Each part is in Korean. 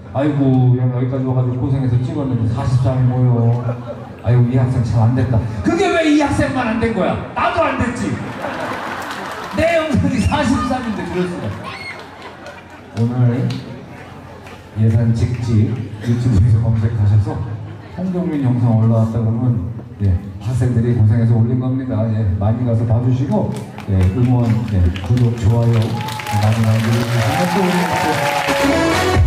아이고 여기까지 와가지고 고생해서 찍었는데 43이 뭐요. 아이고 이 학생 참 안 됐다. 그게 왜 이 학생만 안 된 거야? 나도 안 됐지. 내 영상이 43인데 그럴 수가. 오늘 예산 직지 유튜브에서 검색하셔서 홍정민 영상 올라왔다 그러면 학생들이 고생해서 올린 겁니다. 많이 가서 봐주시고 응원, 구독, 좋아요 많이 눌러주시면 또 올려주세요.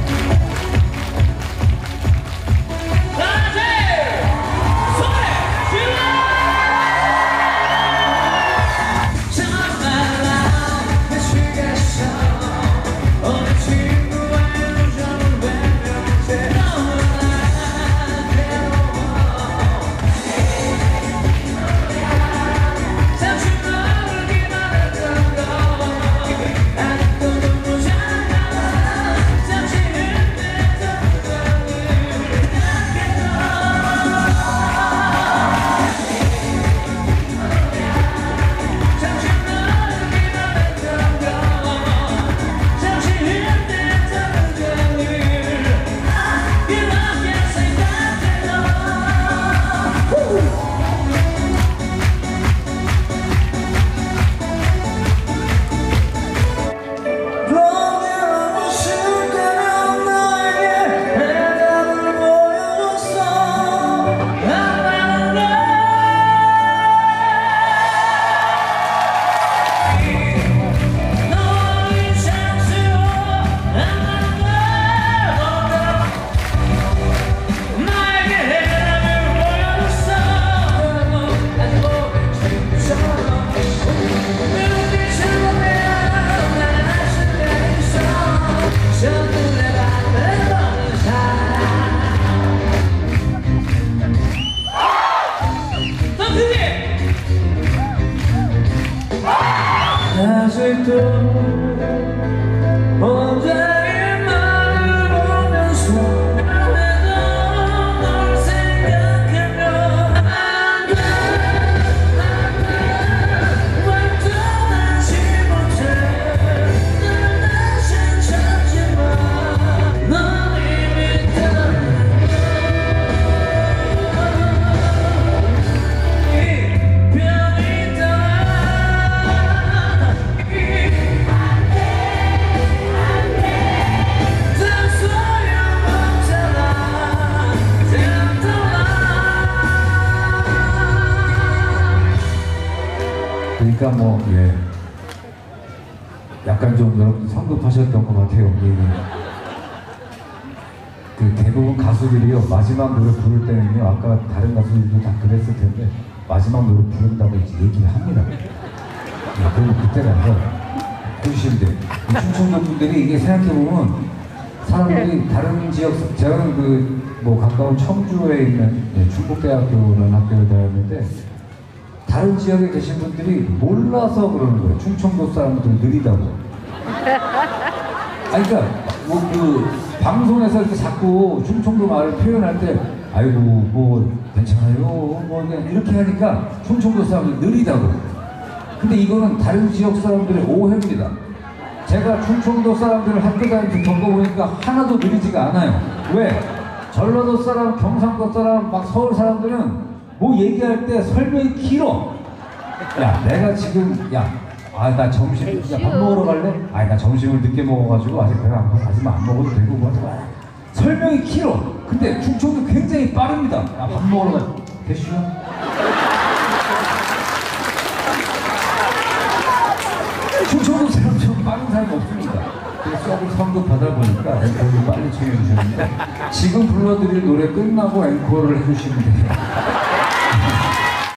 아직도 혼자의 말을 보면서 널 생각하면 안돼 완전하지 못해 널 다시 찾지마 넌 이미 그러니까 약간 좀 여러분 성급하셨던 것 같아요. 그 대부분 가수들이요 마지막 노래 부를 때는요 아까 다른 가수들도 다 그랬을 텐데 마지막 노래 부른다고 이제 얘기를 합니다. 그리고 그때 가서 해주시면 돼요. 충청도 분들이 이게 생각해보면 사람들이 다른 지역, 저는 가까운 청주에 있는 충북대학교라는 학교를 다녔는데 다른 지역에 계신 분들이 몰라서 그러는 거예요. 충청도 사람들 느리다고. 그러니까 방송에서 이렇게 자꾸 충청도 말을 표현할 때 아이고 괜찮아요 그냥 이렇게 하니까 충청도 사람들 느리다고. 근데 이거는 다른 지역 사람들의 오해입니다. 제가 충청도 사람들을 학교 다니면서 겪어보니까 하나도 느리지가 않아요. 왜? 전라도 사람, 경상도 사람, 막 서울 사람들은 뭐 얘기할 때 설명이 길어. 야, 내가 지금, 나 점심, 밥 먹으러 갈래? 나 점심을 늦게 먹어가지고 아직 배가 안 고파서 아직은 안 먹어도 되고, 설명이 길어. 근데 충청도 굉장히 빠릅니다. 밥 먹으러 가. 대시요? 충청도 사람처럼 빠른 사람이 없습니다. 그래서 조금 성급하다 보니까 앵콜을 빨리 청해주셨는데 지금 불러드릴 노래 끝나고 앵콜을 해주시면 돼요.